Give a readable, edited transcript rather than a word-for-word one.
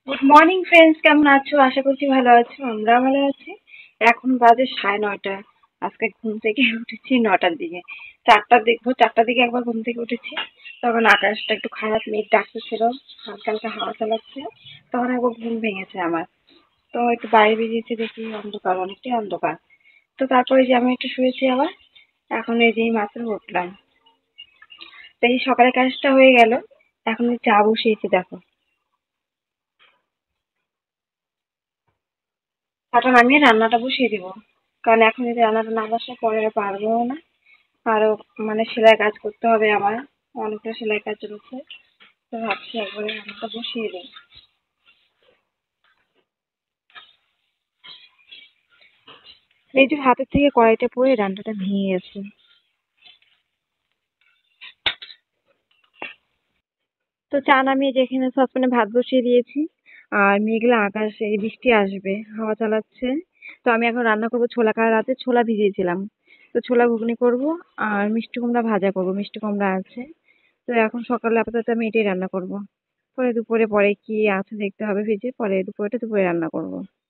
Good morning friends, কেমন আছো? আশা করছি ভালো আছো। আমরা ভালো আছি। এখন বাজে 9:30। আজকে ঘুম থেকে উঠেছি 9টার দিকে। 4টার দেখবো, 4টার দিকে একবার ঘুম থেকে উঠেছি। তখন আকাশটা একটু খারাপ, মেঘ ডাকতেছিল, হালকা হালকা হাওয়া চালাচ্ছে। তখন একবার ঘুম ভেঙেছে আমার। তো একটু বাইরে বেরিয়েছি, দেখি অন্ধকার, অনেকটাই অন্ধকার। তো তারপরে যে আমি একটু শুয়েছি আবার। এখন এই যে মাত্র উঠলাম। তো এই সকালের কাজটা হয়ে গেল। এখন এই চা বসিয়েছি, দেখো। চাটা নামিয়ে রান্নাটা বসিয়ে দিব। কারণ এখন যদি রান্নাটা না বসাই পরে আর পারবো না। আরো সেলাই কাজ করতে হবে আমার। অনেকটা সেলাই কাজ রয়েছে। তো ভাবছি একবারে রান্নাটা বসিয়ে দিই। এই যে হাতের থেকে কড়াইটা পড়ে রান্নাটা ভেঙে গেছে। তো চা নামিয়ে যেখানে সসপ্যানে ভাত বসিয়ে দিয়েছি। আর মেঘলা আকাশ, এই বৃষ্টি আসবে, হাওয়া চালাচ্ছে। তো আমি এখন রান্না করবো ছোলা। কাল রাতে ছোলা ভিজিয়েছিলাম। তো ছোলা ঘুগনি করব। আর মিষ্টি কুমড়া ভাজা করব, মিষ্টি কুমড়া আছে। তো এখন সকালে আপাতত আমি এটাই রান্না করব। পরে দুপুরে পরে কি আছে দেখতে হবে ভেজে, পরে দুপুরে রান্না করব।